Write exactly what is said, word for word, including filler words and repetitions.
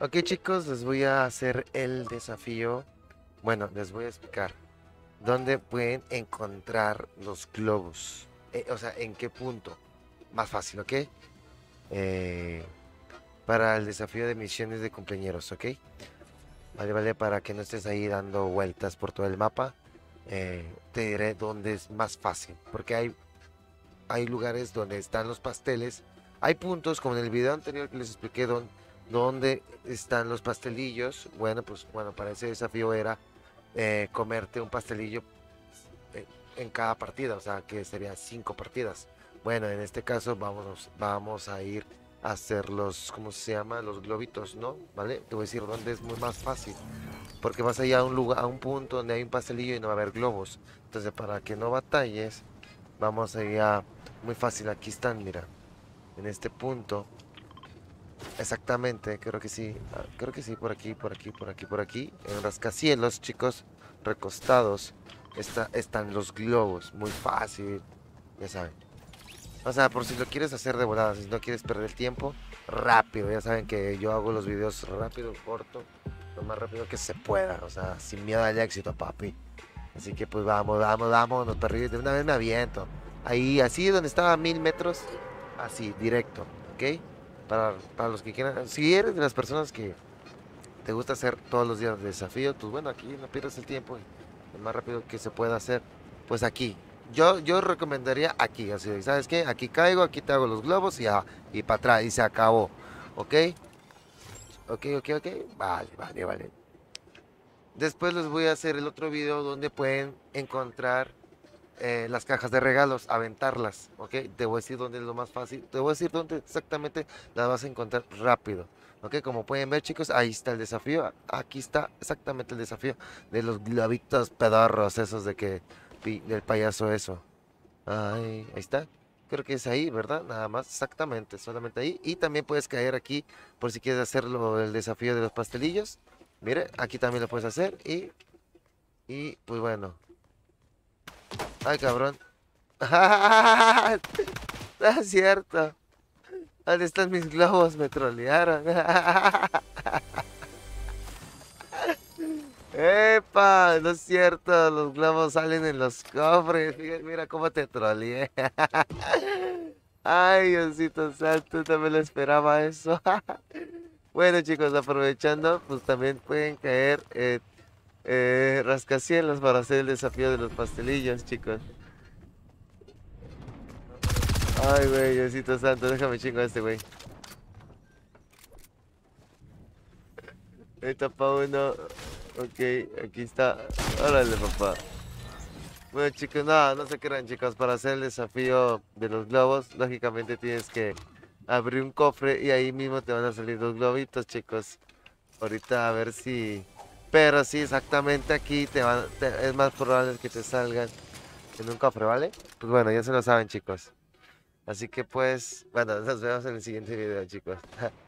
Ok, chicos, les voy a hacer el desafío. Bueno, les voy a explicar dónde pueden encontrar los globos. Eh, o sea, en qué punto. Más fácil, ¿ok? Eh, para el desafío de misiones de cumpleaños, ¿ok? Vale, vale, para que no estés ahí dando vueltas por todo el mapa. eh, te diré dónde es más fácil. Porque hay, hay lugares donde están los pasteles. Hay puntos, como en el video anterior que les expliqué, don- donde están los pastelillos. Bueno, pues bueno, para ese desafío era eh, comerte un pastelillo eh, en cada partida, o sea que serían cinco partidas. Bueno, en este caso vamos, vamos a ir a hacer los, ¿cómo se llama? Los globitos, ¿no? ¿Vale? Te voy a decir dónde es muy más fácil, porque vas a ir a un lugar, a un punto donde hay un pastelillo y no va a haber globos. Entonces, para que no batalles, vamos a ir a, muy fácil, aquí están, mira, en este punto. Exactamente, creo que sí, ah, creo que sí, por aquí, por aquí, por aquí, por aquí, en rascacielos, chicos, recostados, está, están los globos, muy fácil, ya saben. O sea, por si lo quieres hacer de volada, si no quieres perder el tiempo, rápido, ya saben que yo hago los videos rápido, corto, lo más rápido que se pueda, o sea, sin miedo al éxito, papi. Así que pues vamos, vamos, vamos, no te de una vez me aviento. Ahí, así donde estaba a mil metros, así, directo, ¿ok? Para, para los que quieran, si eres de las personas que te gusta hacer todos los días desafío, pues bueno, aquí no pierdas el tiempo y lo más rápido que se pueda hacer, pues aquí. Yo, yo recomendaría aquí, así, ¿sabes qué? Aquí caigo, aquí te hago los globos y, ya, y para atrás, y se acabó, ¿ok? Ok, ok, ok, vale, vale, vale. Después les voy a hacer el otro video donde pueden encontrar eh, las cajas de regalos, aventarlas, ¿ok? Te voy a decir dónde es lo más fácil, te voy a decir dónde exactamente las vas a encontrar rápido, ¿ok? Como pueden ver, chicos, ahí está el desafío, aquí está exactamente el desafío de los globitos pedorros, esos de que, pi- del payaso eso. Ay, ahí está. Creo que es ahí, ¿verdad? Nada más, exactamente, solamente ahí. Y también puedes caer aquí por si quieres hacerlo el desafío de los pastelillos. Mire, aquí también lo puedes hacer y, y pues bueno. Ay, cabrón. No es cierto. ¿Dónde están mis globos? Me trolearon. ¡Epa! No es cierto. Los globos salen en los cofres. Fíjate, mira cómo te troleé. Ay, Diosito santo, no me lo esperaba eso. Bueno, chicos, aprovechando, pues también pueden caer eh, eh, rascacielos para hacer el desafío de los pastelillos, chicos. Ay, güey, Diosito santo, déjame chingo a este güey. Ahí tapa uno. Ok, aquí está. Órale, papá. Bueno, chicos, nada, no se crean, chicos. Para hacer el desafío de los globos, lógicamente tienes que abrir un cofre y ahí mismo te van a salir los globitos, chicos. Ahorita a ver si. Pero sí, exactamente aquí te van, te- es más probable que te salgan en un cofre, ¿vale? Pues bueno, ya se lo saben, chicos. Así que pues, bueno, nos vemos en el siguiente video, chicos.